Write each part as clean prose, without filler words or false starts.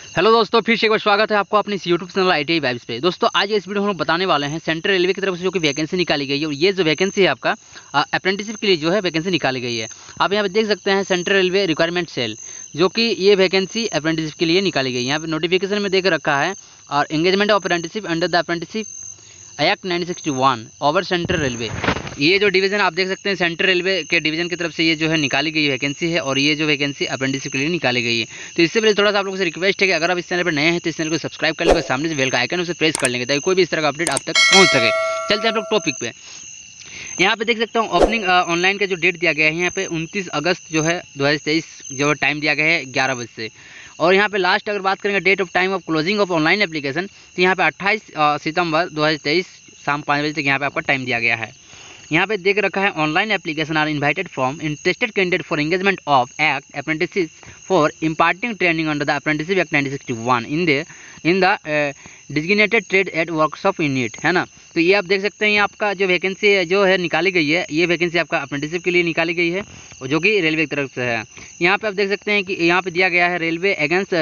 Hello दोस्तों, फिर से एक बार स्वागत है आपको अपने इस यूट्यूब चैनल ITI वाइब्स पे। दोस्तों आज इस वीडियो में हम बताने वाले हैं सेंट्रल रेलवे की तरफ से जो कि वैकेंसी निकाली गई है। और ये जो वैकेंसी है आपका अप्रेंटिसशिप के लिए जो है वैकेंसी निकाली गई है। आप यहाँ पे देख सकते हैं सेंट्रल रेलवे रिक्वायरमेंट सेल, जो कि ये वैकेंसी अप्रेंटिसशिप के लिए निकाली गई है। यहाँ पे नोटिफिकेशन में देख रखा है और engagement of apprenticeship under the apprenticeship act 1961 over central railway. ये जो डिवीज़न आप देख सकते हैं सेंट्रल रेलवे के डिवीज़न की तरफ से ये जो है निकाली गई वैकेंसी है। और ये जो वैकेंसी अप्रेंटिसशिप के लिए निकाली गई है। तो इससे पहले थोड़ा सा आप लोगों से रिक्वेस्ट है कि अगर आप इस चैनल पर नए हैं तो इस चैनल को सब्सक्राइब कर लेंगे, सामने से बेल का आइकन उसे प्रेस कर लेंगे ताकि कोई भी इस तरह का अपडेट आप तक पहुँच सके। चलते हैं आप लोग टॉपिक पे। यहाँ पे देख सकते हो ओपनिंग ऑनलाइन का जो डेट दिया गया है यहाँ पे 29 अगस्त जो है 2023 जो टाइम दिया गया है 11 बजे से। और यहाँ पे लास्ट अगर बात करेंगे date of time of closing of online application, तो यहाँ पे 28 सितंबर 2023 शाम 5 बजे तक यहाँ पे आपका टाइम दिया गया है। यहाँ पे देख रखा है online application are invited from interested candidate for engagement of act apprentices for imparting training under the apprenticeship act 1961 in the designated trade at workshop unit, है ना। तो ये आप देख सकते हैं, ये आपका जो वैकेंसी जो है निकाली गई है, ये वैकेंसी आपका अप्रेंटिसशिप के लिए निकाली गई है और जो कि रेलवे की तरफ से है। यहाँ पे आप देख सकते हैं कि यहाँ पे दिया गया है रेलवे अगेंस्ट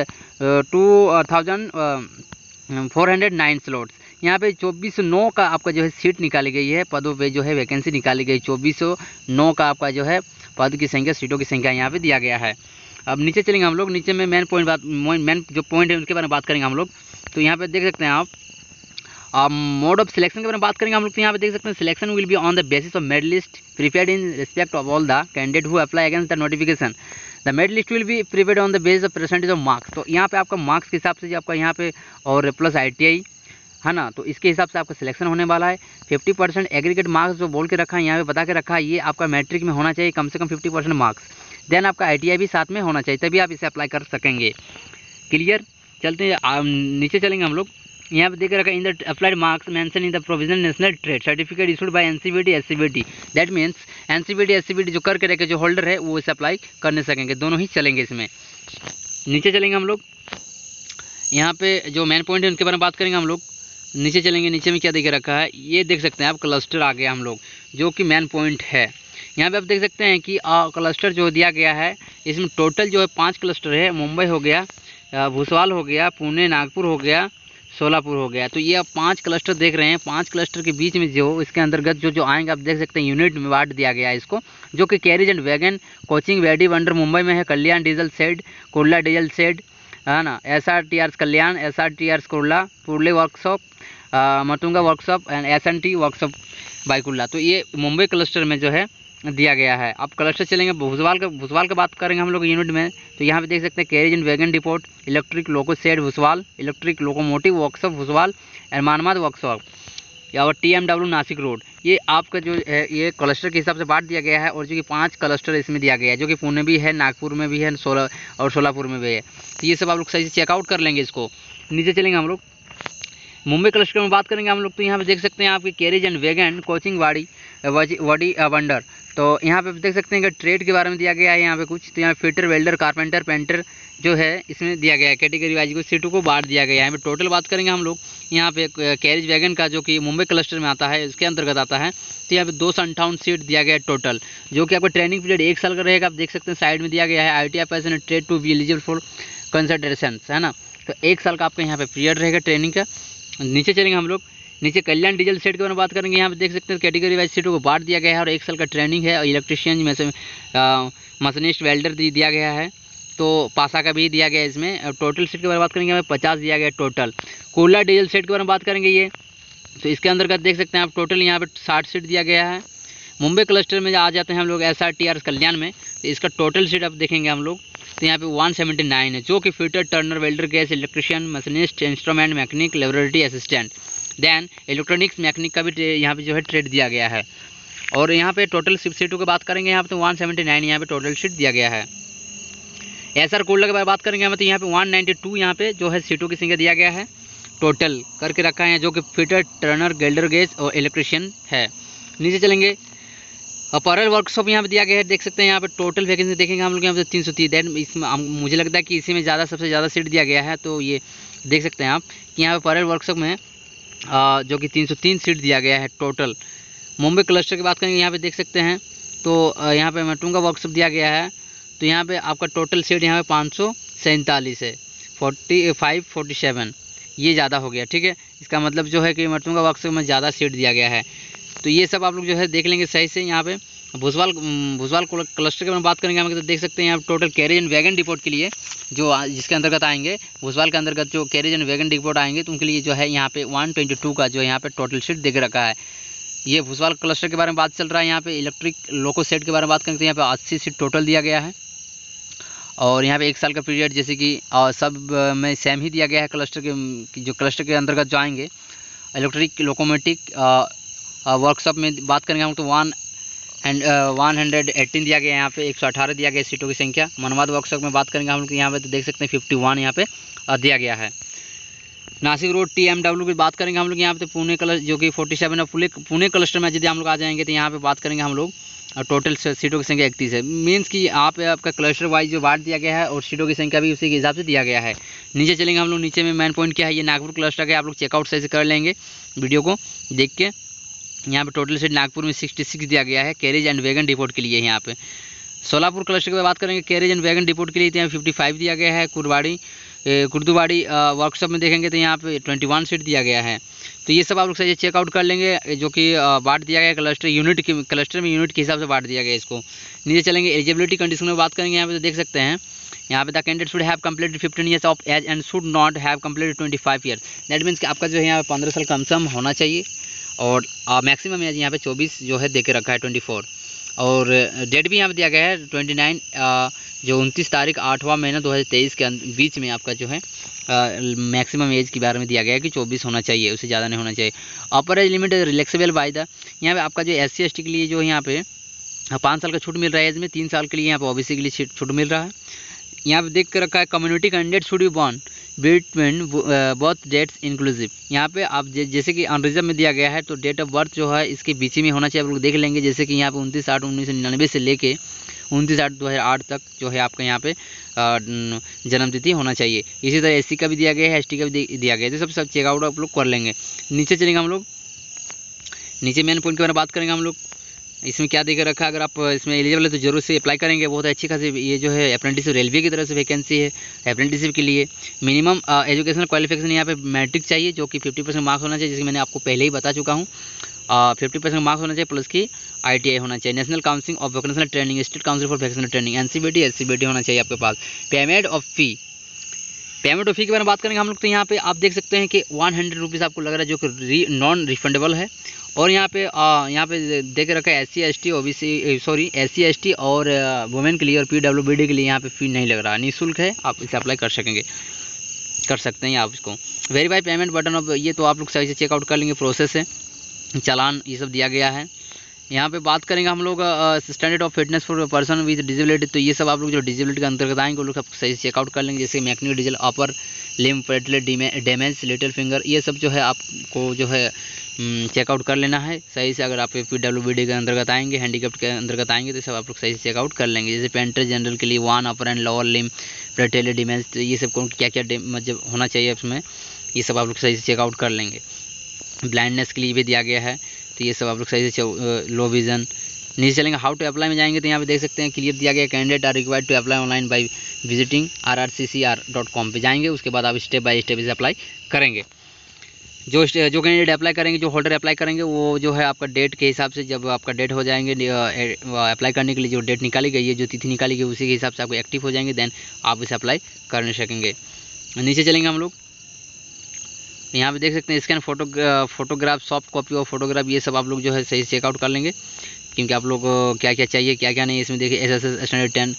2409 स्लॉट्स। यहाँ पे 2409 का आपका जो है सीट निकाली गई है, पदों पे जो है वैकेंसी निकाली गई 2409 का आपका जो है पद की संख्या, सीटों की संख्या यहाँ पे दिया गया है। अब नीचे चलेंगे हम लोग, नीचे में मेन जो पॉइंट है उनके बारे में बात करेंगे हम लोग। तो यहाँ पे देख सकते हैं आप मोड ऑफ सिलेक्शन के बारे में बात करेंगे हम लोग। तो यहाँ पे देख सकते हैं selection will be on the basis of merit list prepared in respect of all the candidate who apply against the notification. The merit list will be prepared on the basis of percentage of marks. तो यहाँ पे आपका marks के हिसाब से जो आपका यहाँ पे और प्लस ITI है ना, तो इसके हिसाब से आपका सिलेक्शन होने वाला है। 50% एग्रीगेट मार्क्स जो बोल के रखा है यहाँ पे बता के रखा है, ये आपका मैट्रिक में होना चाहिए कम से कम 50% मार्क्स। देन आपका ITI भी साथ में होना चाहिए, तभी आप इसे अप्लाई कर सकेंगे। क्लियर। चलते हैं नीचे चलेंगे हम लोग। यहाँ पे देख रखा है in the applied marks mention in the provisional national trade certificate issued by NCVT SCVT। That means NCVT SCVT जो करके रखे जो होल्डर है वो इसे अप्लाई करने सकेंगे, दोनों ही चलेंगे इसमें। नीचे चलेंगे हम लोग, यहाँ पे जो मेन पॉइंट है उनके बारे में बात करेंगे हम लोग। नीचे चलेंगे, नीचे में क्या देख रखा है ये देख सकते हैं आप, क्लस्टर आ गया हम लोग, जो कि मेन पॉइंट है। यहाँ पे आप देख सकते हैं कि क्लस्टर जो दिया गया है इसमें टोटल जो है 5 क्लस्टर है। मुंबई हो गया, भूसवाल हो गया, पुणे, नागपुर हो गया, सोलापुर हो गया। तो ये आप 5 क्लस्टर देख रहे हैं। 5 क्लस्टर के बीच में जो इसके अंतर्गत जो आएंगे आप देख सकते हैं यूनिट में बांट दिया गया है इसको, जो कि carriage and wagon coaching Wadi Bunder Mumbai में है, Kalyan diesel shed, Kurla diesel shed, है ना, SRTR Kalyan, SRTR Kurla, Parel workshop, Matunga workshop and SNT workshop Byculla. तो ये मुंबई क्लस्टर में जो है दिया गया है। अब क्लस्टर चलेंगे भूसवाल का बात करेंगे हम लोग यूनिट में। तो यहाँ पे देख सकते हैं carriage and wagon depot, electric loco shed Bhusawal, electric locomotive workshop Bhusawal and Manmad workshop और TMW नासिक रोड। ये आपका जो है ये क्लस्टर के हिसाब से बांट दिया गया है। और जो कि 5 क्लस्टर इसमें दिया गया है, जो कि पुणे भी है, नागपुर में भी है, सोलापुर में भी है। तो ये सब आप लोग सही से चेकआउट कर लेंगे इसको। नीचे चलेंगे हम लोग, मुंबई क्लस्टर में बात करेंगे हम लोग। तो यहाँ पे देख सकते हैं आपकी carriage and wagon coaching Wadi Bunder. तो यहाँ पे देख सकते हैं कि ट्रेड के बारे में दिया गया है यहाँ पे कुछ। तो यहाँ फिटर, वेल्डर, कारपेंटर, पेंटर जो है इसमें दिया गया है, कैटेगरी वाइज को सीटों को बांट दिया गया है। यहाँ पे टोटल बात करेंगे हम लोग, यहाँ पे कैरिज वैगन का जो कि मुंबई क्लस्टर में आता है इसके अंतर्गत आता है। तो यहाँ पे 258 सीट दिया गया है टोटल, जो कि आपका ट्रेनिंग पीरियड 1 साल का रहेगा। आप देख सकते हैं साइड में दिया गया है ITI person trade to be eligible for consideration, है ना। तो 1 साल का आपका यहाँ पे पीरियड रहेगा ट्रेनिंग का। नीचे चलेंगे हम लोग, नीचे कल्याण डीजल सेट के बारे में बात करेंगे। यहाँ पे देख सकते हैं कैटेगरी वाइज सीटों को बांट दिया गया है और 1 साल का ट्रेनिंग है। और इलेक्ट्रिशियन में से मशीनिस्ट, वेल्डर दिया गया है, तो पासा का भी दिया गया है इसमें। टोटल सीट के बारे में बात करेंगे, हमें 50 दिया गया है टोटल। कोयला डीजल सेट के बारे में बात करेंगे ये, तो इसके अंतर्गत देख सकते हैं आप टोटल यहाँ पे 60 सीट दिया गया है। मुंबई क्लस्टर में आ जाते हैं हम लोग SRTR कल्याण में, तो इसका टोटल सीट अब देखेंगे हम लोग। तो यहाँ पे 179 है, जो कि fitter, turner, welder, gas, electrician, machinist, instrument mechanic, laboratory assistant, then electronics mechanic का भी यहाँ पे जो है ट्रेड दिया गया है। और यहाँ पे टोटल सीटों की बात करेंगे यहाँ पे तो 179 यहाँ पे टोटल सीट दिया गया है। SR कोल्डा के बारे में बात करेंगे हम तो यहाँ पे 192 यहाँ पे जो है सीटों की संख्या दिया गया है, टोटल करके रखा है, जो कि फिटर, टर्नर, वेल्डर, गैस और इलेक्ट्रिशियन है। नीचे चलेंगे, अपैरल वर्कशॉप यहाँ पे दिया गया है। देख सकते हैं यहाँ पे टोटल वैकेंसी देखेंगे हम लोग यहाँ पे 330। दैट इसमें मुझे लगता है कि इसी में सबसे ज़्यादा सीट दिया गया है। तो ये देख सकते हैं आप कि यहाँ पे अपैरल वर्कशॉप में जो कि 303 सीट दिया गया है टोटल। मुंबई क्लस्टर की बात करेंगे यहाँ पे देख सकते हैं, तो यहाँ पे मतुंगा वर्कशॉप दिया गया है। तो यहाँ पे आपका टोटल सीट यहाँ पे 547 है। 47 ये ज़्यादा हो गया, ठीक है। इसका मतलब जो है कि मर्तुंगा वर्कशॉप में ज़्यादा सीट दिया गया है। तो ये सब आप लोग जो है देख लेंगे सही से। यहाँ पे भुजवाल क्लस्टर के बारे में बात करेंगे हम, तो देख सकते हैं यहाँ total carriage and wagon depot के लिए जो जिसके अंतर्गत आएंगे, भुजवाल के अंतर्गत जो कैरेज एंड वैगन डिपोट आएंगे तो उनके लिए जो है यहाँ पे 122 का जो यहाँ पे टोटल सीट देख रखा है। ये भुजवाल क्लस्टर के बारे में बात चल रहा है। यहाँ पे इलेक्ट्रिक लोको सेट के बारे में बात करेंगे तो यहाँ पे 80 सीट टोटल दिया गया है। और यहाँ पे 1 साल का पीरियड जैसे कि सब में सेम ही दिया गया है। क्लस्टर के जो क्लस्टर के अंतर्गत जो आएंगे इलेक्ट्रिक लोकोमोटिव वर्कशॉप में बात करेंगे हम तो 118 दिया गया है। यहाँ पे 118 दिया गया सीटों की संख्या। मनमाद वर्कशॉप में बात करेंगे हम लोग यहाँ पे तो देख सकते हैं 51 यहाँ पे दिया गया है। नासिक रोड TMW की बात करेंगे हम लोग यहाँ पे तो पुणे क्लस्टर जो कि 47 है। पुणे क्लस्टर में यदि हम लोग आ जाएंगे तो यहाँ पे बात करेंगे हम लोग टोटल सीटों की संख्या 31 है। मीन्स कि यहाँ पे आपका क्लस्टर वाइज जो बांट दिया गया है और सीटों की संख्या भी उसी के हिसाब से दिया गया है। नीचे चलेंगे हम लोग, नीचे में मेन पॉइंट क्या है, ये नागपुर क्लस्टर का आप लोग चेकआउट सही से कर लेंगे वीडियो को देख के। यहाँ पे टोटल सीट नागपुर में 66 दिया गया है कैरेज एंड वैगन डिपोट के लिए। यहाँ पे सोलापुर क्लस्टर की बात करेंगे कैरेज एंड वैगन डिपोट के लिए तो यहाँ 55 दिया गया है। कुर्दुवाड़ी वर्कशॉप में देखेंगे तो यहाँ पे 21 सीट दिया गया है। तो ये सब आप लोग सही चेकआउट कर लेंगे जो कि बांट दिया गया क्लस्टर में यूनिट के हिसाब से बांट दिया गया इसको। नीचे चलेंगे एलिजिबिलिटी कंडीशन में बात करेंगे। यहाँ पे तो देख सकते हैं यहाँ पे the candidate should have completed 15 years of age and should not have completed 25 years. That means कि आपका जो है यहाँ पे 15 साल कम से कम होना चाहिए और मैक्सिमम एज यहाँ पे 24 जो है दे के रखा है 24। और डेट भी यहाँ पे दिया गया है 29 जो 29 तारीख 8वां महीना 2023 के बीच में आपका जो है मैक्सिमम एज के बारे में दिया गया है कि 24 होना चाहिए, उससे ज़्यादा नहीं होना चाहिए। Upper age limit relaxable by the यहाँ पे आपका जो SC ST के लिए जो यहाँ पे 5 साल का छूट मिल रहा है एज में, 3 साल के लिए यहाँ पे OBC के लिए छूट मिल रहा है। यहाँ पे देख कर रखा है community candidate should be born between birth dates inclusive. यहाँ पे आप जैसे कि अनरिजर्व में दिया गया है तो डेट ऑफ बर्थ जो है इसके बीच में होना चाहिए। आप लोग देख लेंगे जैसे कि यहाँ पे 29/8/1999 से लेके 29/8/2008 तक जो है आपका यहाँ पे जन्म तिथि होना चाहिए। इसी तरह SC का भी दिया गया है, ST का भी दिया गया है। तो सब चेकआउट आप लोग कर लेंगे। नीचे चलेंगे हम लोग, नीचे मेन पॉइंट के बारे में बात करेंगे हम लोग। इसमें क्या देकर रखा है, अगर आप इसमें एलिजिबल है तो जरूर से अप्लाई करेंगे। बहुत अच्छी खासी ये जो है अप्रेंटिसशिप रेलवे की तरफ से वैकेंसी है अप्रेंटिसशिप के लिए। मिनिमम एजुकेशनल क्वालिफिकेशन यहाँ पे मैट्रिक चाहिए जो कि 50% मार्क्स होना चाहिए, जिसकी मैंने आपको पहले ही बता चुका हूँ। 50% मार्क्स होना चाहिए प्लस की ITI होना चाहिए। National council of vocational training, state council for vocational training, NCVT SCVT होना चाहिए आपके पास। पेमेंट ऑफ फ़ी के बारे में बात करेंगे हम लोग तो यहाँ पे आप देख सकते हैं कि 100 रुपीज़ आपको लग रहा है जो कि नॉन रिफंडेबल है। और यहाँ पे देख रखा है SC ST और वुमेन के लिए और PWBD के लिए यहाँ पे फ़ी नहीं लग रहा है, निःशुल्क है, आप इसे अप्लाई कर सकते हैं आप इसको। वेरीफाई पेमेंट बटन ऑफ ये तो आप लोग सही से चेकआउट कर लेंगे, प्रोसेस है, चालान ये सब दिया गया है। यहाँ पे बात करेंगे हम लोग standard of fitness for person with disability. तो ये सब आप लोग जो डिजेबिलिटी के अंतर्गत आएंगे वो लोग सही से चेकआउट कर लेंगे, जैसे मैक्निकल डिजिटल अपर लिम्ब पेटलेट डैमेज लिटिल फिंगर, ये सब जो है आपको जो है चेकआउट कर लेना है सही से। अगर आप PWBD के अंतर्गत आएंगे, हैंडीकैप्ड के अंतर्गत आएंगे तो सब आप लोग सही से चेकआउट कर लेंगे। जैसे पेंटर जनरल के लिए 1 अपर एंड लोअर लिम्ब पेटलेट डैमेज, तो ये सब क्या क्या मतलब होना चाहिए उसमें, ये सब आप लोग सही से चेकआउट कर लेंगे। ब्लाइंडनेस के लिए भी दिया गया है तो ये सब आप लोग सही से लो विजन। नीचे चलेंगे हाउ टू अप्लाई में जाएंगे तो यहाँ पे देख सकते हैं क्लियर दिया गया candidate are required to apply online by visiting rrccr.com पे जाएंगे। उसके बाद आप स्टेप बाय स्टेप इसे अप्लाई करेंगे। जो कैंडिडेट अप्लाई करेंगे, जो होल्डर अप्लाई करेंगे वो जो है आपका डेट के हिसाब से जब आपका डेट हो जाएंगे अप्लाई करने के लिए जो डेट निकाली गई है, जो तिथि निकाली गई उसी के हिसाब से आपको एक्टिव हो जाएंगे, देन आप इसे अप्लाई कर सकेंगे। नीचे चलेंगे हम लोग, यहाँ पे देख सकते हैं स्कैन फोटोग्राफ सॉफ्ट कॉपी और फोटोग्राफ, ये सब आप लोग जो है सही से चेकआउट कर लेंगे क्योंकि आप लोग क्या क्या चाहिए क्या क्या नहीं। इसमें देखिए SSS standard 10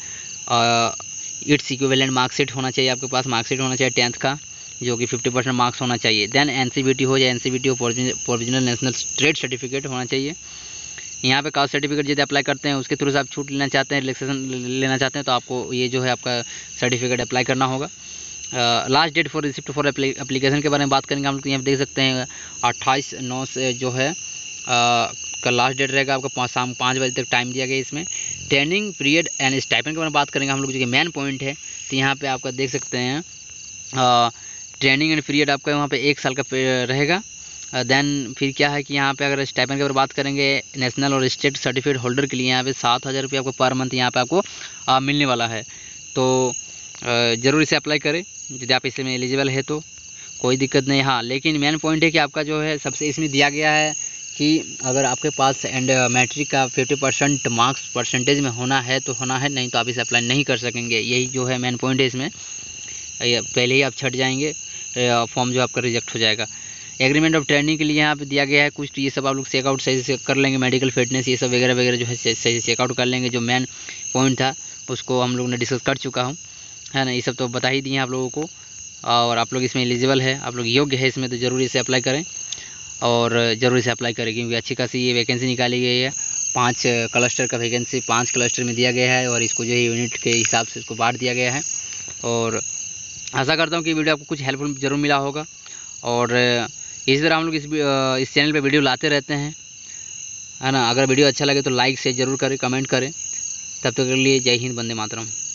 it's equivalent marksheet होना चाहिए आपके पास, मार्कशीट होना चाहिए 10th का जो कि 50% मार्क्स होना चाहिए। देन NCVT हो जाए, NCVT और प्रोविजनल नेशनल ट्रेड सर्टिफिकेट होना चाहिए। यहाँ पे कास्ट सर्टिफिकेट यदि अप्लाई करते हैं उसके थ्रू से आप छूट लेना चाहते हैं, रिलैक्सेशन लेना चाहते हैं तो आपको ये जो है आपका सर्टिफिकेट अप्लाई करना होगा। Last date for receipt for application के बारे में बात करेंगे हम लोग, यहाँ देख सकते हैं 28/9 से जो है का लास्ट डेट रहेगा आपका, शाम 5 बजे तक टाइम दिया गया इसमें। ट्रेनिंग पीरियड एंड स्टाइपेंड के बारे में बात करेंगे हम लोग जो कि मेन पॉइंट है। तो यहाँ पे आपका देख सकते हैं ट्रेनिंग एंड पीरियड आपका वहाँ पे 1 साल का रहेगा। देन फिर क्या है कि यहाँ पे अगर स्टाइपेंड के बारे में बात करेंगे नेशनल और स्टेट सर्टिफिकेट होल्डर के लिए यहाँ पे 7,000 रुपये आपको पर मंथ यहाँ पे आपको मिलने वाला है। तो ज़रूर इसे अप्लाई करें यदि आप इसमें एलिजिबल है तो, कोई दिक्कत नहीं। हाँ, लेकिन मेन पॉइंट है कि आपका जो है सबसे इसमें दिया गया है कि अगर आपके पास मैट्रिक का 50% मार्क्स परसेंटेज में होना है तो होना है, नहीं तो आप इसे अप्लाई नहीं कर सकेंगे। यही जो है मेन पॉइंट है इसमें, पहले ही आप छट जाएंगे, फॉर्म जो आपका रिजेक्ट हो जाएगा। एग्रीमेंट ऑफ ट्रेनिंग के लिए यहाँ पे दिया गया है कुछ, तो ये सब आप लोग चेकआउट सही से कर लेंगे। मेडिकल फिटनेस ये सब वगैरह वगैरह जो है सही से चेकआउट कर लेंगे। जो मेन पॉइंट था उसको हम लोग ने डिस्कस कर चुका हूँ, है ना। ये सब तो बता ही दिए हैं आप लोगों को, और आप लोग इसमें एलिजिबल है, आप लोग योग्य है इसमें, तो ज़रूर इसे अप्लाई करें और ज़रूर इसे अप्लाई करें, क्योंकि अच्छी खासी ये वैकेंसी निकाली गई है। 5 क्लस्टर का वैकेंसी 5 क्लस्टर में दिया गया है और इसको जो है यूनिट के हिसाब से इसको बांट दिया गया है। और आशा करता हूँ कि वीडियो आपको कुछ हेल्पफुल ज़रूर मिला होगा, और इसी तरह हम लोग इस चैनल पे वीडियो लाते रहते हैं, है ना। अगर वीडियो अच्छा लगे तो लाइक से ज़रूर करें, कमेंट करें। तब तक के लिए जय हिंद, वंदे मातरम।